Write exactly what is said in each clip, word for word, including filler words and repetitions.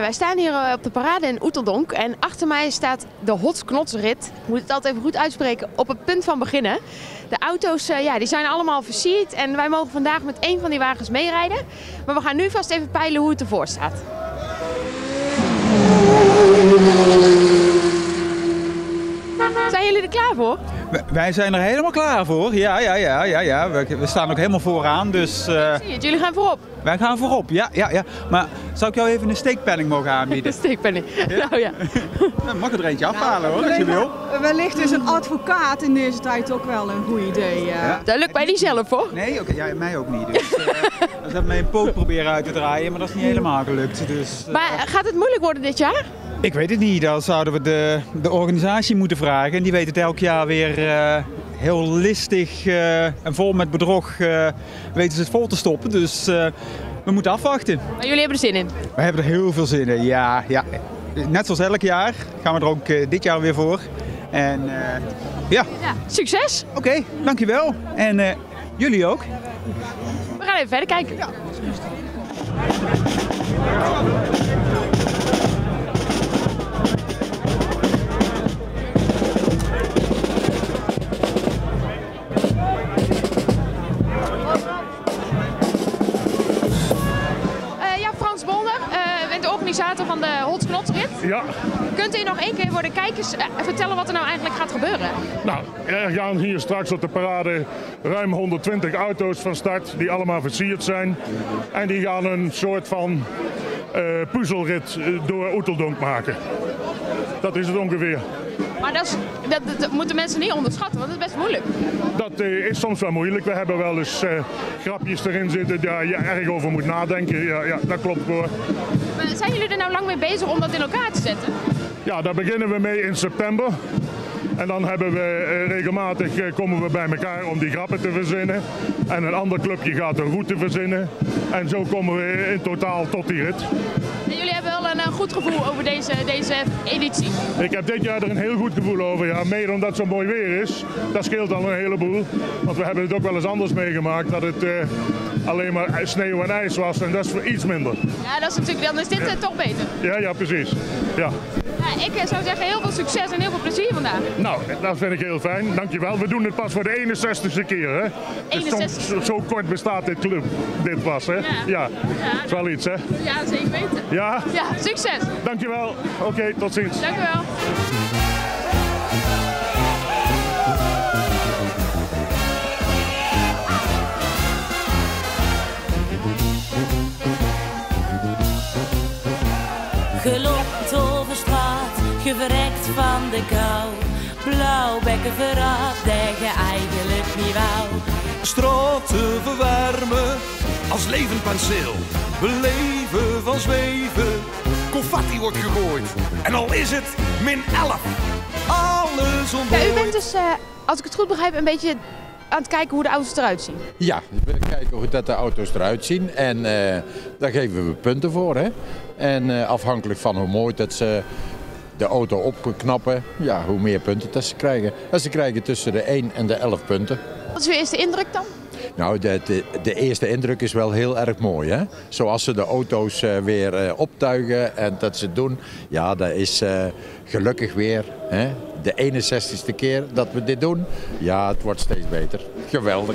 Wij staan hier uh, op de parade in Oeteldonk en achter mij staat de Hotsknotsrit. Ik moet het altijd even goed uitspreken, op het punt van beginnen. De auto's uh, ja, die zijn allemaal versierd en wij mogen vandaag met één van die wagens meerijden. Maar we gaan nu vast even peilen hoe het ervoor staat. Zijn jullie er klaar voor? Wij zijn er helemaal klaar voor. Ja, ja, ja, ja, ja. We, we staan ook helemaal vooraan. Dus, uh, zie je het, jullie gaan voorop? Wij gaan voorop, ja, ja, ja. Maar zou ik jou even een steekpenning mogen aanbieden? Een steekpenning? Ja? Nou ja. Dan mag ik er eentje afhalen hoor, als je wil. Wellicht is een advocaat in deze tijd ook wel een goed idee. Uh. Ja. Dat lukt mij niet zelf hoor. Nee, okay, ja, mij ook niet. Dus, uh, dan heb mijn poot proberen uit te draaien, maar dat is niet helemaal gelukt. Dus, uh, maar gaat het moeilijk worden dit jaar? Ik weet het niet. Dan zouden we de, de organisatie moeten vragen. En die weet het elk jaar weer uh, heel listig uh, en vol met bedrog uh, weten ze het vol te stoppen. Dus uh, we moeten afwachten. Maar jullie hebben er zin in? We hebben er heel veel zin in, ja. ja. Net zoals elk jaar gaan we er ook uh, dit jaar weer voor. En uh, ja. ja. Succes! Oké, okay, dankjewel. En uh, jullie ook. We gaan even verder kijken. Ja. Organisator van de Hotsknotsrit. Ja. Kunt u nog één keer voor de kijkers uh, vertellen wat er nou eigenlijk gaat gebeuren? Nou, er gaan hier straks op de parade ruim honderdtwintig auto's van start die allemaal versierd zijn. En die gaan een soort van uh, puzzelrit door Oeteldonk maken. Dat is het ongeveer. Maar dat, is, dat, dat moeten mensen niet onderschatten, want dat is best moeilijk. Dat uh, is soms wel moeilijk. We hebben wel eens uh, grapjes erin zitten waar je erg over moet nadenken. Ja, ja, dat klopt hoor. Maar zijn jullie er nou lang mee bezig om dat in elkaar te zetten? Ja, daar beginnen we mee in september. En dan hebben we uh, regelmatig uh, komen we bij elkaar om die grappen te verzinnen. En een ander clubje gaat een route verzinnen. En zo komen we in totaal tot die rit. En jullie hebben wel een, een goed gevoel over deze, deze editie? Ik heb dit jaar er een heel goed gevoel over. Ja, mede omdat het zo mooi weer is. Dat scheelt al een heleboel. Want we hebben het ook wel eens anders meegemaakt. Dat het uh, alleen maar sneeuw en ijs was. En dat is voor iets minder. Ja, dat is natuurlijk, dan is dit uh, toch beter. Ja, ja, precies. Ja. Ja, ik zou zeggen heel veel succes en heel veel plezier vandaag. Nou, dat vind ik heel fijn. Dankjewel. We doen het pas voor de eenenzestigste keer, hè? eenenzestig. Dus zo kort bestaat dit club. Dit was, hè? Ja. Ja. ja. Dat is wel iets, hè? Ja, zeker weten. Ja? Ja, succes. Dankjewel. Oké, okay, tot ziens. Dank u wel. Gelokt over straat, geverrekt van de kou. Blauwbekken verraadt dat je eigenlijk niet wou. Straten verwarmen als levend penseel. Beleven van zweven, confetti wordt gegooid. En al is het min elf, alles ontdooid. Ja, u bent dus, uh, als ik het goed begrijp, een beetje aan het kijken hoe de auto's eruit zien. Ja, we kijken hoe dat de auto's eruit zien en uh, daar geven we punten voor. Hè? En uh, afhankelijk van hoe mooi dat ze de auto opknappen, ja, hoe meer punten dat ze krijgen. En ze krijgen tussen de één en de elf punten. Wat is uw eerste indruk dan? Nou, de, de, de eerste indruk is wel heel erg mooi. Hè? Zoals ze de auto's uh, weer uh, optuigen en dat ze doen. Ja, dat is uh, gelukkig weer hè? De eenenzestigste keer dat we dit doen. Ja, het wordt steeds beter. Geweldig.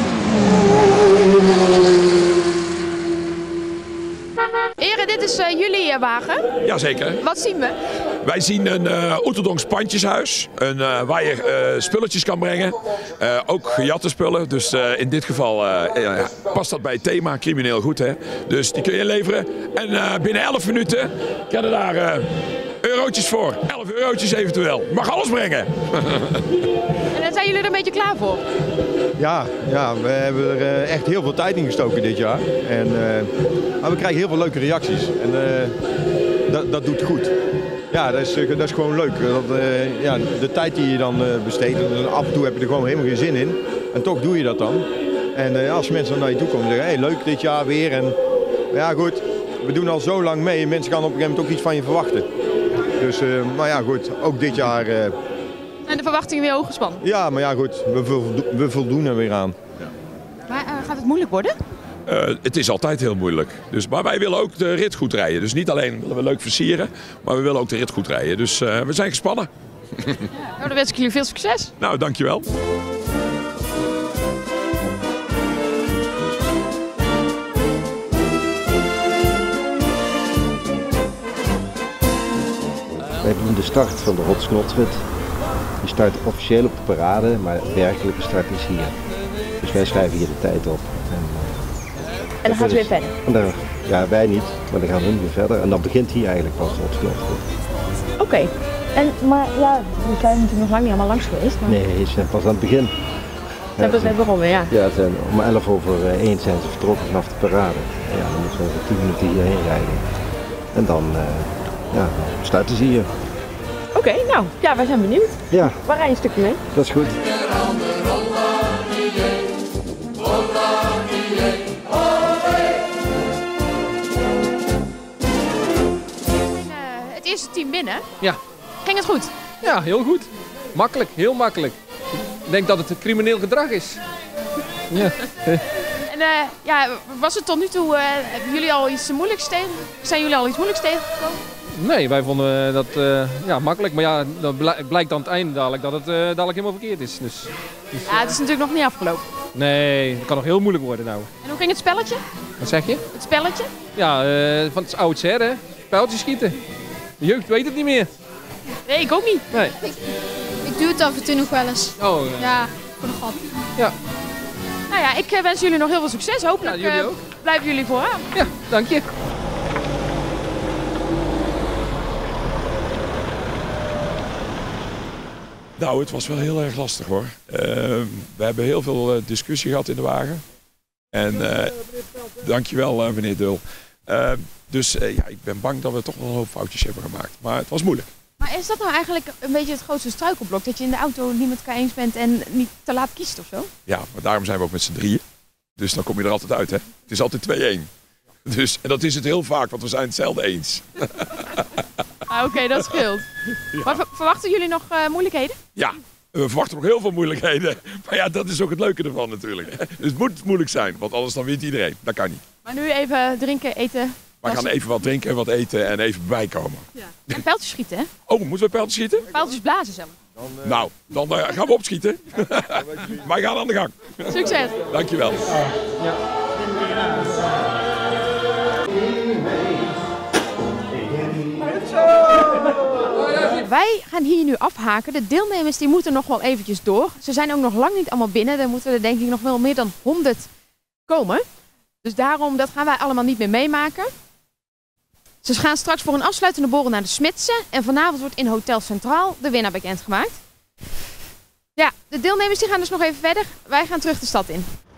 Heren, dit is uh, jullie uh, wagen. Jazeker. Wat zien we? Wij zien een uh, Oeteldonks pandjeshuis, een, uh, waar je uh, spulletjes kan brengen. Uh, ook gejatte spullen, dus uh, in dit geval uh, uh, past dat bij het thema, crimineel goed. Hè? Dus die kun je inleveren en uh, binnen elf minuten kan er daar uh, eurotjes voor. elf eurotjes eventueel. Mag alles brengen. En dan zijn jullie er een beetje klaar voor? Ja, ja, we hebben er uh, echt heel veel tijd in gestoken dit jaar. En, uh, maar we krijgen heel veel leuke reacties. En uh, dat, dat doet goed. Ja, dat is, dat is gewoon leuk. Dat, uh, ja, de tijd die je dan uh, besteedt, af en toe heb je er gewoon helemaal geen zin in. En toch doe je dat dan. En uh, als mensen dan naar je toe komen en zeggen, hey, leuk dit jaar weer. En ja goed, we doen al zo lang mee. Mensen gaan op een gegeven moment ook iets van je verwachten. Dus, uh, maar ja goed, ook dit jaar... Uh, en de verwachtingen weer hoog gespannen? Ja, maar ja goed, we, voldo we voldoen er weer aan. Ja. Maar uh, gaat het moeilijk worden? Uh, het is altijd heel moeilijk. Dus, maar wij willen ook de rit goed rijden. Dus niet alleen willen we leuk versieren, maar we willen ook de rit goed rijden. Dus uh, we zijn gespannen. Ja, nou, dan wens ik jullie veel succes. Nou, dankjewel. Wij doen de start van de Hotsknotrit. Die start officieel op de parade, maar de werkelijke start is hier. Dus wij schrijven hier de tijd op. En, uh, en dan gaan ze weer verder? En dan, ja, wij niet, maar dan gaan hun weer verder. En dan begint hier eigenlijk pas de Hotsknotrit. Oké, okay. En maar ja, we zijn natuurlijk nog lang niet allemaal langs geweest. Maar... Nee, ze zijn pas aan het begin. Ze hebben het begonnen, ja. Ja, het zijn, om elf over één zijn ze vertrokken vanaf de parade. En ja, dan moeten we tien minuten hierheen rijden. En dan uh, ja, starten ze hier. Oké, okay, nou, ja, wij zijn benieuwd. Ja. We rijden een stukje mee. Dat is goed. En, uh, het eerste team binnen. Ja. Ging het goed? Ja, heel goed. Makkelijk, heel makkelijk. Ik denk dat het crimineel gedrag is. Ja. En uh, ja, was het tot nu toe, uh, hebben jullie al iets moeilijks tegen? Zijn jullie al iets moeilijks tegengekomen? Nee, wij vonden dat uh, ja, makkelijk. Maar ja, dan blijkt aan het einde dadelijk dat het uh, dadelijk helemaal verkeerd is. Dus, dus, ja, het is natuurlijk nog niet afgelopen. Nee, het kan nog heel moeilijk worden nou. En hoe ging het spelletje? Wat zeg je? Het spelletje? Ja, uh, van het oudsher, hè. Pijltjes schieten. De jeugd weet het niet meer. Nee, ik ook niet. Nee. Ik, ik doe het af en toe nog wel eens. Oh, ja. Ja, voor de grap. Ja. Nou ja, ik wens jullie nog heel veel succes. Hopelijk ja, jullie ook. Uh, blijven jullie vooraan. Ja, dank je. Nou, het was wel heel erg lastig hoor. Uh, we hebben heel veel uh, discussie gehad in de wagen. En uh, dankjewel uh, meneer Dul. Uh, dus uh, ja, ik ben bang dat we toch wel een hoop foutjes hebben gemaakt. Maar het was moeilijk. Maar is dat nou eigenlijk een beetje het grootste struikelblok? Dat je in de auto niet met elkaar eens bent en niet te laat kiest of zo? Ja, maar daarom zijn we ook met z'n drieën. Dus dan kom je er altijd uit hè. Het is altijd twee-één. Dus, en dat is het heel vaak, want we zijn hetzelfde eens. Ah, Oké, okay, dat scheelt. Ja. Maar verwachten jullie nog uh, moeilijkheden? Ja, we verwachten nog heel veel moeilijkheden. Maar ja, dat is ook het leuke ervan natuurlijk. Dus het moet moeilijk zijn, want anders dan wint iedereen. Dat kan niet. Maar nu even drinken, eten. We gaan even wat drinken en wat eten en even bijkomen. Ja. En pijltjes schieten, hè? Oh, moeten we pijltjes schieten? Pijltjes blazen zelf. Dan, uh... Nou, dan uh, gaan we opschieten. Wij gaan aan de gang. Succes. Dankjewel. Ja. Wij gaan hier nu afhaken. De deelnemers die moeten nog wel eventjes door. Ze zijn ook nog lang niet allemaal binnen. Er moeten er denk ik nog wel meer dan honderd komen. Dus daarom, dat gaan wij allemaal niet meer meemaken. Ze gaan straks voor een afsluitende borrel naar de Smitsen. En vanavond wordt in Hotel Centraal de winnaar bekendgemaakt. Ja, de deelnemers die gaan dus nog even verder. Wij gaan terug de stad in.